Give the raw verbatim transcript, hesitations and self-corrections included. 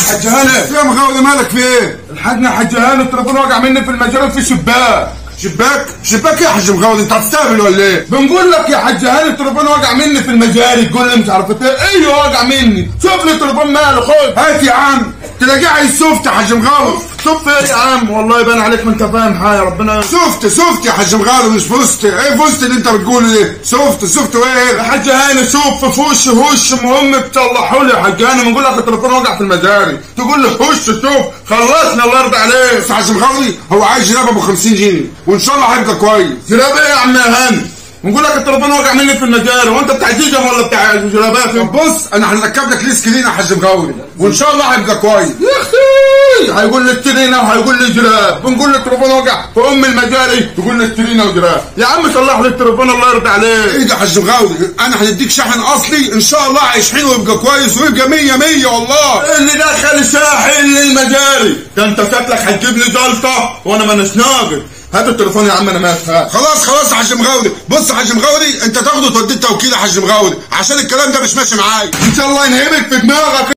حاج هاني يا مغاوري مالك في ايه؟ الحاجنا يا حاج هاني، التليفون وقع مني في المجال في شباك. شباك؟ شباك ايه يا حاج مغاوري؟ انت هتستهبل ولا ايه؟ بنقول لك يا حاج هاني التليفون وقع مني في المجاري، تقول لي مش عارف ايه. ايوه وقع مني، شوف لي التليفون ماله، خد. هات يا عم، تلاقيه عايز سوفت يا حاج مغاوري. شوف ايه يا عم، والله يبان عليك ما انت فاهم حاجه، ربنا. سوفت سوفت يا حاج مغاوري مش فوست. ايه فوست اللي انت بتقوله ده؟ سوفت سوفت يا ايه؟ حاج هاني شوف في وش هوش، المهم تصلحوا لي يا حاج هاني. بنقول لك التليفون وقع في المجاري، تقول لي هوش شوف، خلصنا الله يرضى عليك. بس يا حاج مغاوري هو عايز جراب ابو خمسين جنيه وان شاء الله هيبقى كويس. جراب ايه يا عم يا هاني؟ بنقول لك التليفون وقع مني في المجاري، وانت بتاع جيجا ولا بتاع جرابات؟ طب بص انا هنركب لك ليه سكرين يا حاج مغاوري وان شاء الله هيبقى كويس. يا اختي هيقول لي سترينا وهيقول لي جراب، بنقول له التليفون وقع في ام المجاري تقول لي سترينا وجراب. يا عم صلح لي التليفون الله يرضى عليك. ايه ده يا حاج مغاوري؟ انا هنديك شاحن اصلي ان شاء الله هيشحنه ويبقى كويس ويبقى مية مية والله. اللي دخل شاحن للمجاري ده انت شكلك هتجيب لي جلطه وانا مانيش ناقص. هات التليفون يا عم انا ماشي. هات خلاص خلاص يا حاج مغاوري. بص يا حاج مغاوري انت تاخده توديه التوكيل يا حاج مغاوري عشان الكلام ده مش ماشي معايا. ان شاء الله ينهبك في دماغك.